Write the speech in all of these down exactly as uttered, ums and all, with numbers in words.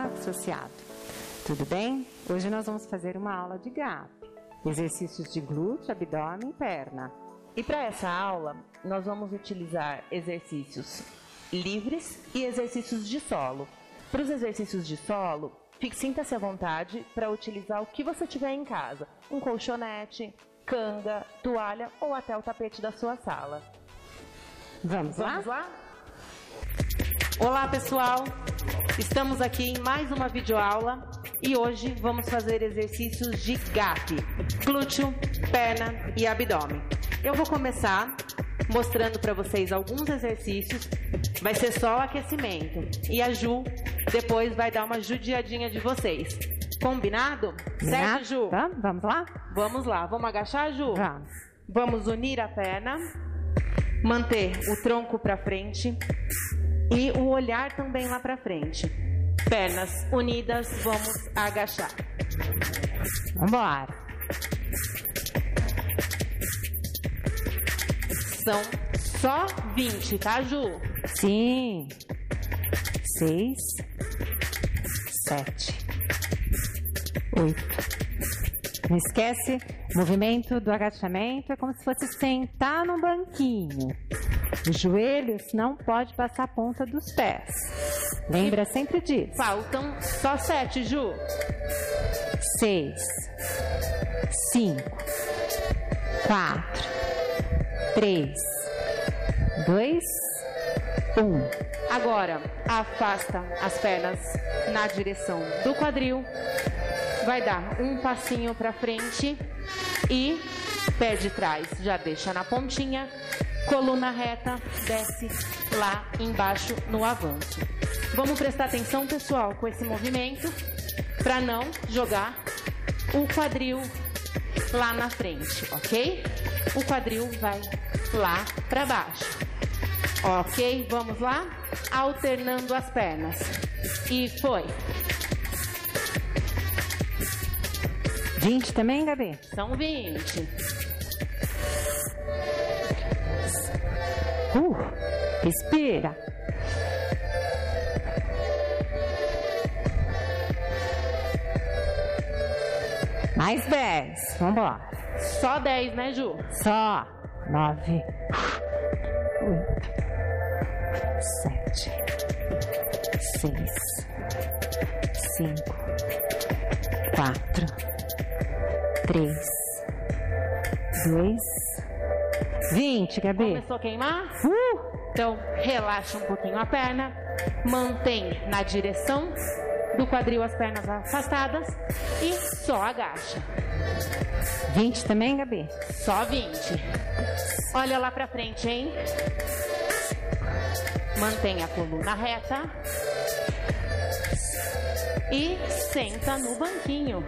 Olá, associado. Tudo bem? Hoje nós vamos fazer uma aula de gap. Exercícios de glúteo, abdômen e perna. E para essa aula, nós vamos utilizar exercícios livres e exercícios de solo. Para os exercícios de solo, sinta-se à vontade para utilizar o que você tiver em casa. Um colchonete, canga, toalha ou até o tapete da sua sala. Vamos, Vamos lá? lá? Olá, pessoal! Estamos aqui em mais uma videoaula e hoje vamos fazer exercícios de gap, glúteo, perna e abdômen. Eu vou começar mostrando para vocês alguns exercícios, vai ser só o aquecimento. E a Ju depois vai dar uma judiadinha de vocês. Combinado? Certo, Ju? Tá, vamos lá? Vamos lá. Vamos agachar, Ju? Vamos. Vamos unir a perna, manter o tronco para frente e o olhar também lá para frente. Pernas unidas, vamos agachar. Vamos embora. São só vinte, tá, Ju? Sim. Seis. Sete. Oito. Não esquece, o movimento do agachamento é como se fosse sentar no banquinho. Os joelhos não pode passar a ponta dos pés. Lembra sempre disso. Faltam só sete, Ju. Seis. Cinco. Quatro. Três. Dois. Um. Agora, afasta as pernas na direção do quadril. Vai dar um passinho para frente e pé de trás já deixa na pontinha. Coluna reta, desce lá embaixo no avanço. Vamos prestar atenção, pessoal, com esse movimento para não jogar o quadril lá na frente, ok? O quadril vai lá para baixo. Ok? Vamos lá? Alternando as pernas. E foi. Vinte também, Gabi? São vinte. Uh, respira. Mais dez. Vamos embora. Só dez, né, Ju? Só. Nove. Oito. Sete. Seis. Cinco. Quatro. Três. Dois. Vinte, Gabi. Começou a queimar? Uh! Então, relaxa um pouquinho a perna. Mantém na direção do quadril as pernas afastadas. E só agacha. Vinte também, Gabi? Só vinte. Olha lá pra frente, hein? Mantém a coluna reta. E senta no banquinho.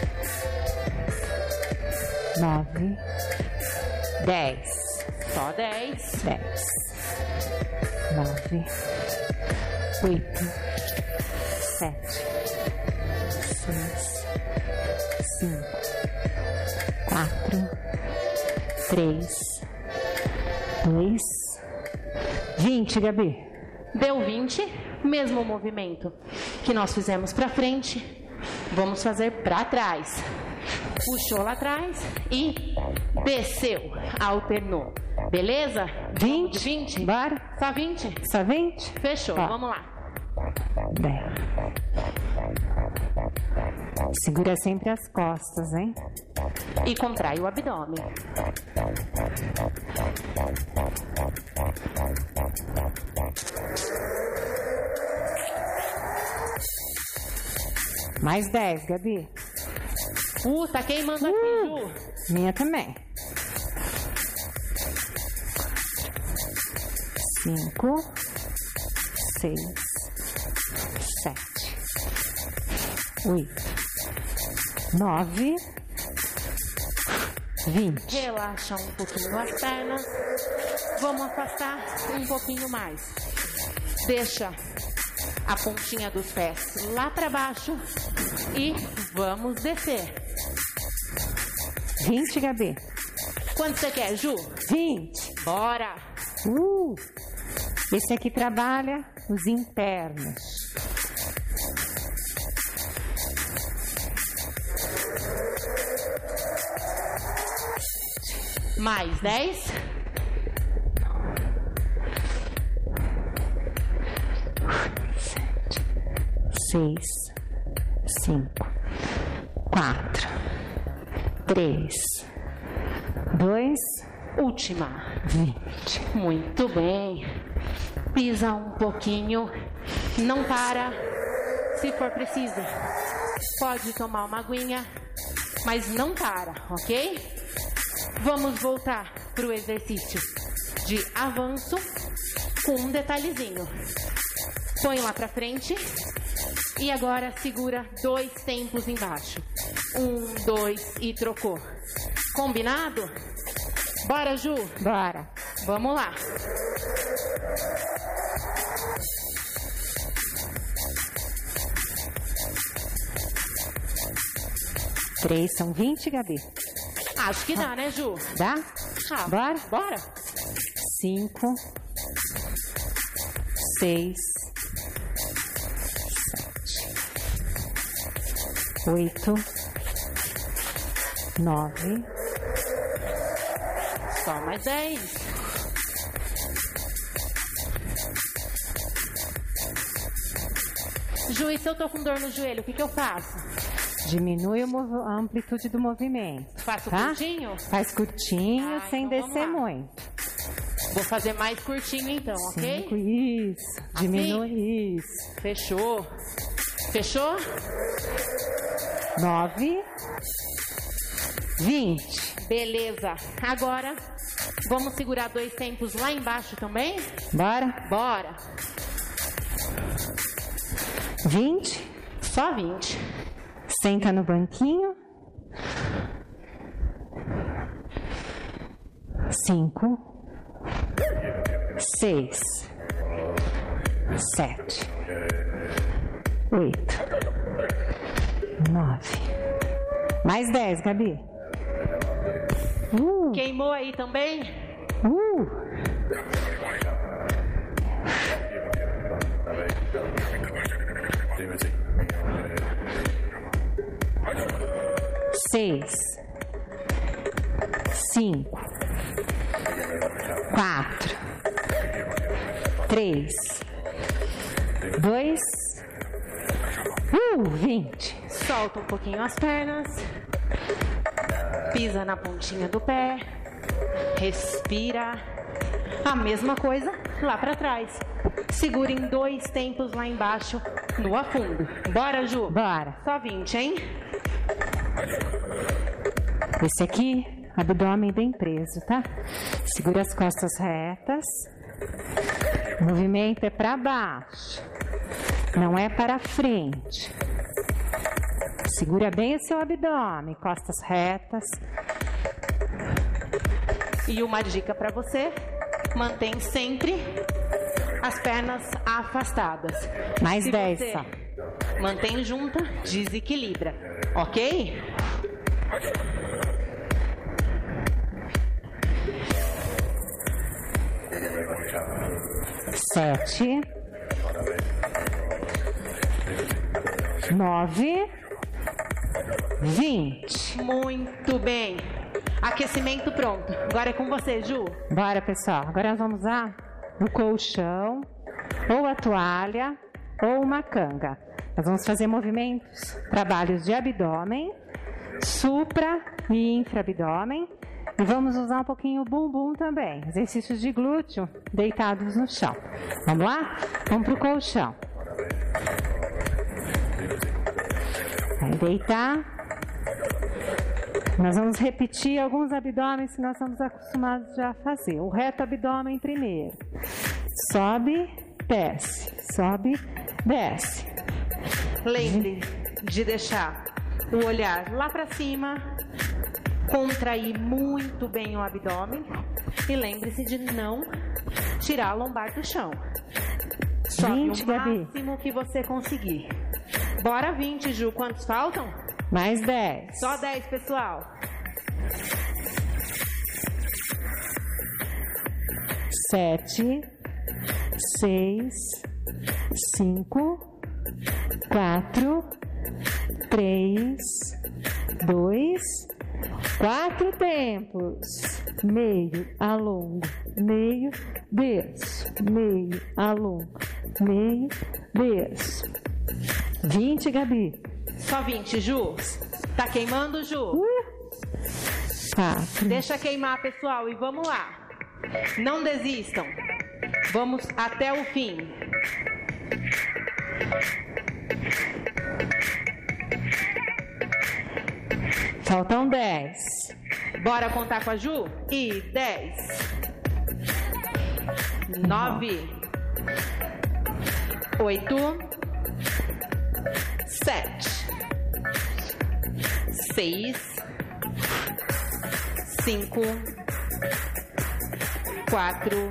Nove. Dez. Só dez. Dez. Nove. Oito. Sete. Seis. Cinco. Quatro. Três. Dois. Vinte, Gabi. Deu vinte. Mesmo movimento que nós fizemos para frente, vamos fazer para trás. Puxou lá atrás e desceu, alternou. Beleza? Vinte. vinte? Bora. Só vinte? Só vinte? Fechou, Ó. vamos lá. Dez. Segura sempre as costas, hein? E contrai o abdômen. Mais dez, Gabi. Uh, tá queimando Uh. aqui, Ju. Minha também. Cinco. Seis. Sete. Oito. Nove. Vinte. Relaxa um pouquinho as pernas. Vamos afastar um pouquinho mais. Deixa a pontinha dos pés lá para baixo e vamos descer. Vinte, Gabi. Quanto você quer, Ju? Vinte. Bora! Uh! Esse aqui trabalha os internos. Mais dez. Sete, seis, cinco, quatro, três, dois, última. vinte. Muito bem. Pisa um pouquinho. Não para. Se for preciso, pode tomar uma aguinha, mas não para, ok? Vamos voltar para o exercício de avanço com um detalhezinho. Põe lá para frente e agora segura dois tempos embaixo. Um, dois e trocou. Combinado? Bora, Ju? Bora. Vamos lá. Três são vinte, Gabi. Acho que dá, né, Ju? Dá? Ah, Bora? Bora. Cinco, seis, sete, oito, nove, Só mais dez. Ju, e se eu tô com dor no joelho, o que que eu faço? diminui o movo- a amplitude do movimento. Faço Tá? curtinho? Faz curtinho, Ah, sem então vamos descer lá. muito. Vou fazer mais curtinho então, Cinco, ok? isso. Diminui isso. Fechou. Fechou? Nove, vinte. Beleza. Agora, vamos segurar dois tempos lá embaixo também? Bora? Bora. Vinte. Só vinte. Senta no banquinho. Cinco, seis, sete, oito, nove. Mais dez, Gabi. Uh, Queimou aí também? uh. Seis, cinco, quatro, três, dois, uh, vinte. Solta um pouquinho as pernas. Pisa na pontinha do pé. Respira. A mesma coisa lá pra trás. Segura em dois tempos lá embaixo no afundo. Bora, Ju? Bora. Só vinte, hein? Esse aqui, abdômen bem preso, tá? Segura as costas retas. O movimento é para baixo, não é para frente. Segura bem o seu abdômen, costas retas. E uma dica pra você: mantém sempre as pernas afastadas. Mais Se dez você só. mantém junta, desequilibra, ok? Sete, nove, vinte. Muito bem. Aquecimento pronto. Agora é com você, Ju. Bora, pessoal. Agora nós vamos usar o colchão, ou a toalha, ou uma canga. Nós vamos fazer movimentos, trabalhos de abdômen, supra e infraabdômen. E vamos usar um pouquinho o bumbum também. Exercícios de glúteo deitados no chão. Vamos lá? Vamos para o colchão. Vai deitar. Nós vamos repetir alguns abdômenes que nós estamos acostumados já a fazer. O reto abdômen primeiro. Sobe, desce. Sobe, desce. Lembre de deixar o olhar lá para cima, contrair muito bem o abdômen e lembre-se de não tirar a lombar do chão. Sobe vinte, o Gabi. máximo que você conseguir. Bora vinte, Ju. Quantos faltam? Mais dez. Só dez, pessoal. Sete, seis, cinco, quatro, três, dois, quatro tempos. meio, alongo, meio, desço, meio, alongo, meio, desço. vinte, Gabi. Só vinte, Ju. Tá queimando, Ju? Uh. Quatro. Deixa queimar, pessoal, e vamos lá. Não desistam. Vamos até o fim. Faltam dez. Bora contar com a Ju? E dez. Nove. Oito. Sete. Seis. Cinco. Quatro.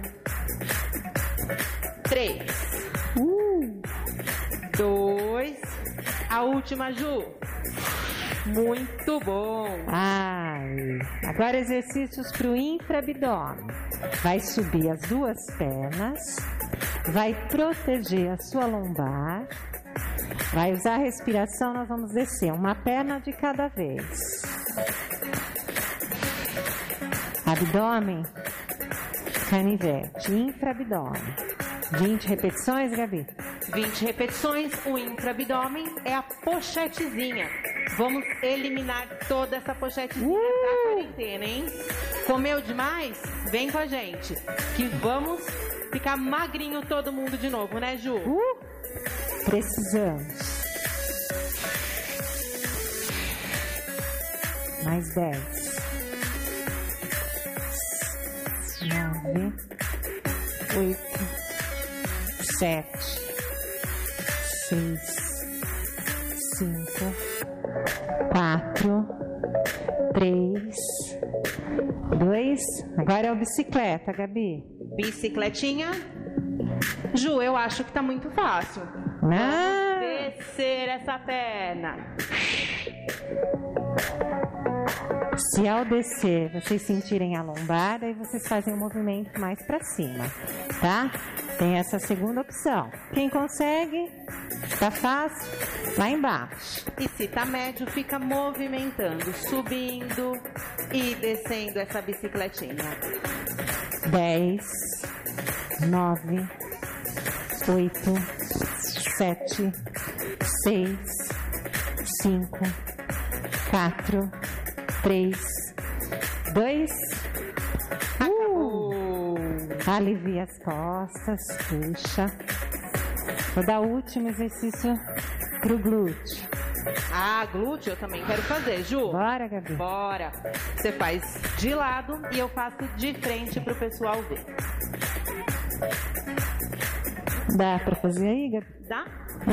Três. Uh. Dois. A última, Ju. Muito bom. Ai. Agora exercícios para o infra-abdômen. Vai subir as duas pernas. Vai proteger a sua lombar. Vai usar a respiração, nós vamos descer uma perna de cada vez. Abdômen, canivete, infra-abdômen. vinte repetições, Gabi? vinte repetições, o infra-abdômen é a pochetezinha. Vamos eliminar toda essa pochetezinha uh! da quarentena, hein? Comeu demais? Vem com a gente, que vamos ficar magrinho todo mundo de novo, né, Ju? Uh! Precisamos. Mais dez. Nove. Oito. Sete. Seis. Cinco. Quatro. Três. Dois. Agora é o bicicleta, Gabi. Bicicletinha. Ju, eu acho que tá muito fácil. Não. Descer essa perna. Se ao descer vocês sentirem a lombar, aí vocês fazem um movimento mais para cima, tá? Tem essa segunda opção. Quem consegue, tá fácil, lá embaixo. E se tá médio, fica movimentando, subindo e descendo essa bicicletinha. Dez, nove, oito, sete, seis, cinco, quatro, três, dois, uh, alivia as costas, puxa. Vou dar o último exercício pro glúteo. Ah, glúteo eu também quero fazer, Ju. Bora, Gabi. Bora. Você faz de lado e eu faço de frente pro pessoal ver. Dá pra fazer aí, Gabi? Dá?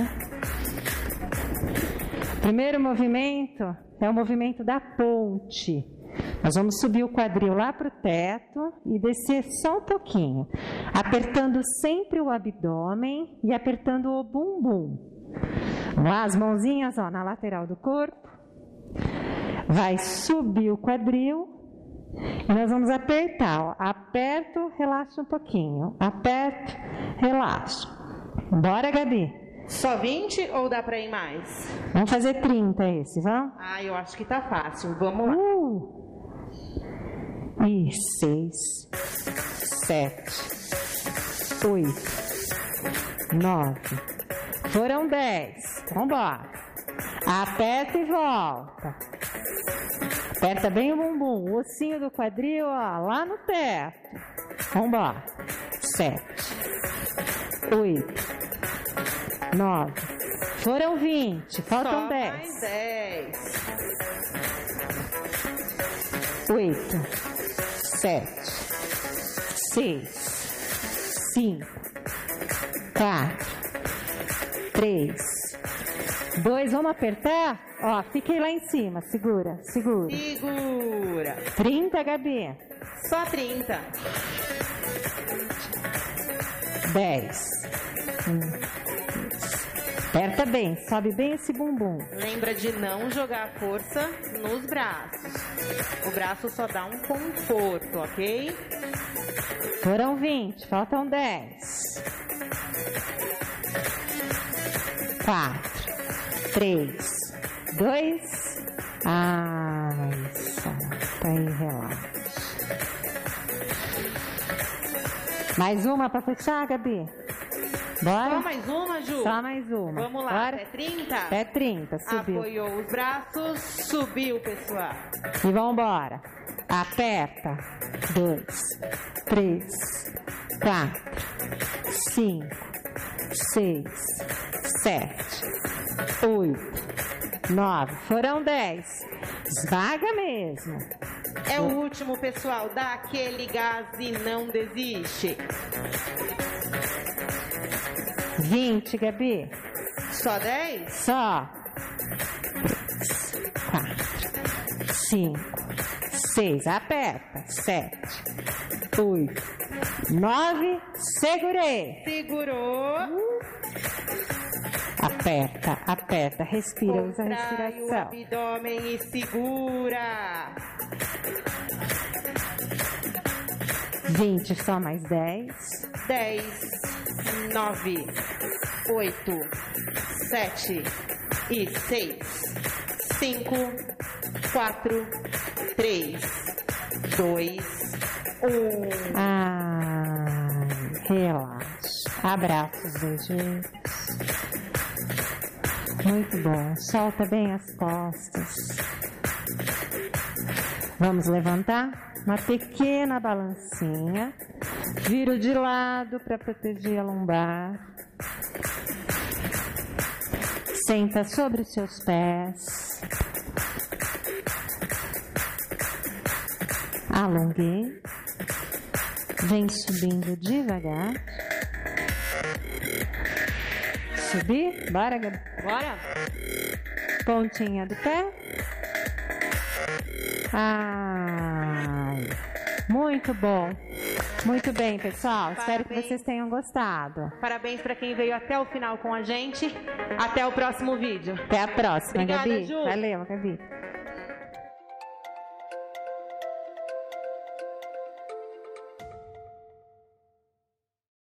Primeiro movimento é o movimento da ponte. Nós vamos subir o quadril lá para o teto e descer só um pouquinho, apertando sempre o abdômen e apertando o bumbum. Vamos lá, as mãozinhas ó, na lateral do corpo. Vai subir o quadril e nós vamos apertar. Ó. Aperto, relaxa um pouquinho. Aperto, relaxa. Bora, Gabi. Só vinte ou dá pra ir mais? Vamos fazer trinta esse, vamos? Ah, eu acho que tá fácil. Vamos lá. Uh! E seis, sete, oito, nove. Foram dez. Vamos embora. Aperta e volta. Aperta bem o bumbum. O ossinho do quadril, ó, lá no teto. Vamos embora. Sete, oito. Nove. Foram vinte. Faltam Só dez. Mais dez. Oito. Sete. Seis. Cinco. Quatro. Três. Dois. Vamos apertar? Ó, fiquei lá em cima. Segura, segura. Segura. Trinta, Gabi. Só trinta. Dez. Um. Aperta bem, sobe bem esse bumbum. Lembra de não jogar força nos braços. O braço só dá um conforto, ok? Foram vinte, faltam dez. Quatro, três, dois. Ai, solta aí, relaxa. Mais uma para fechar, Gabi? Bora? Só mais uma, Ju? Só mais uma. Vamos lá, Bora? até trinta? Até trinta, subiu. Apoiou os braços, subiu, pessoal. E vamos embora. Aperta. Dois, três, quatro, cinco, seis, sete, oito, nove. Foram dez. Esvaga mesmo. É o último, pessoal. Dá aquele gás e não desiste. vinte, Gabi. Só dez? Só. três, quatro, cinco, seis. Aperta. sete, oito, nove. Segurei. Segurou. Aperta, aperta. Respira, usa a Contrai o respiração. abdômen e segura. vinte, só mais dez. dez, nove, oito, sete e seis, cinco, quatro, três, dois, um. Ai, relaxa. Abraça os dois joelhos. Muito bom. Solta bem as costas. Vamos levantar? Uma pequena balancinha. Viro de lado para proteger a lombar. Senta sobre os seus pés. Alonguei. Vem subindo devagar. Subir. Bora, Gabi. Bora? Pontinha do pé. Ai, muito bom. Muito bem, pessoal. Parabéns. Espero que vocês tenham gostado. Parabéns para quem veio até o final com a gente. Até o próximo vídeo. Até a próxima, Obrigada, Gabi. Ju. Valeu, Gabi.